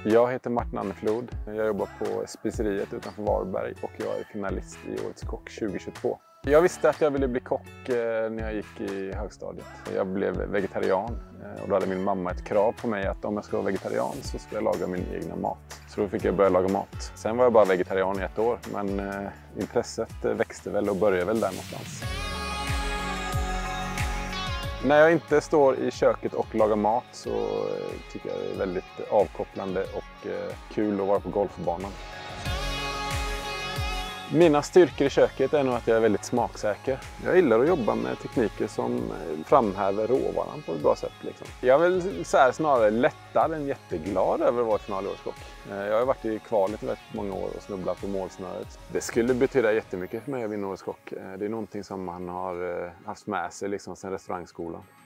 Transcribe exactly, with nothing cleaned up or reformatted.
Jag heter Martin Anneflod. Jag jobbar på Speceriet utanför Varberg och jag är finalist i Årets kock tjugohundratjugotvå. Jag visste att jag ville bli kock när jag gick i högstadiet. Jag blev vegetarian och då hade min mamma ett krav på mig att om jag ska vara vegetarian så ska jag laga min egna mat. Så då fick jag börja laga mat. Sen var jag bara vegetarian i ett år, men intresset växte väl och började väl där någonstans. När jag inte står i köket och lagar mat så tycker jag det är väldigt avkopplande och kul att vara på golfbanan. Mina styrkor i köket är nog att jag är väldigt smaksäker. Jag gillar att jobba med tekniker som framhäver råvaran på ett bra sätt. Liksom. Jag är väl så här snarare lättad än jätteglad över att vara i final i Årets kock. Jag har varit i kvalet i väldigt många år och snubblat på målsnöret. Det skulle betyda jättemycket för mig att vinna Årets kock. Det är någonting som man har haft med sig liksom sedan restaurangskolan.